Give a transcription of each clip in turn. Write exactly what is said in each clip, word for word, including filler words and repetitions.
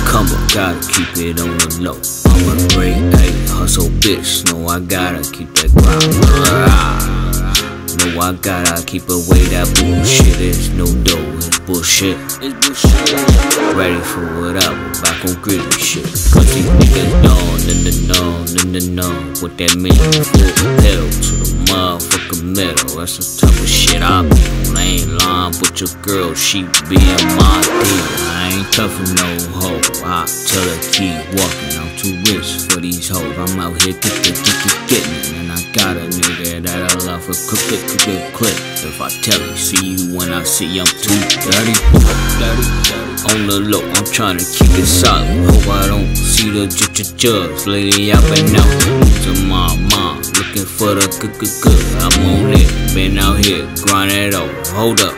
come up, gotta keep it on the low. I'm a great Ape Hussle bitch, know I gotta keep that grind. Know I gotta keep away that bullshit. It's no dough, it's bullshit. It's bullshit. Ready for whatever, back on gritty shit. Cause these niggas know, no, no, no, no, no, no. What that mean? Full pedal to the motherfucking middle. That's the type of shit I be on. I ain't lying, but your girl, she be in my deal. I ain't tough for no hoe. I tell her keep walking. I'm too rich for these hoes. I'm out here get get get get getting it. And I got a nigga that I love for cook it, cook it, quick. If I tell you, see you when I see I'm too dirty, dirty, dirty. On the low, I'm trying to keep it solid. Hope I don't see the j j jugs. Lady, I've been out to my mom, looking for the good good good. I'm on it, been out here, grind it out. Hold up.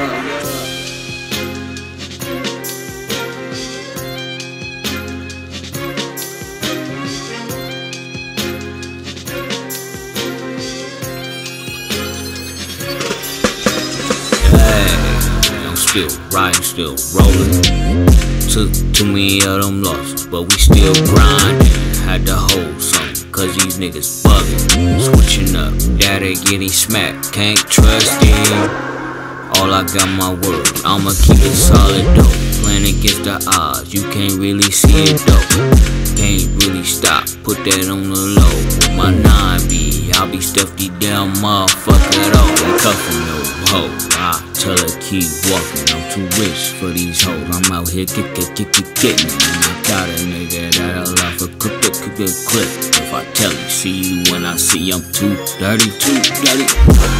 Still riding, still rolling. Took too many of them losses, but we still grinding. Had to hold something, cause these niggas bugging. Switching up, daddy getting smacked, can't trust him. All I got my word, I'ma keep it solid though. Playing against the odds, you can't really see it though. Can't really stop, put that on the low. With my nine B, I'll be stuffy down motherfucker though. Ain't cuffin' no hoe, I tell her keep walking. I'm too rich for these hoes. I'm out here get get get get getting it. And I got a nigga that I love for cook it, cook it, clip. If I tell you, see you when I see I'm too dirty, too dirty.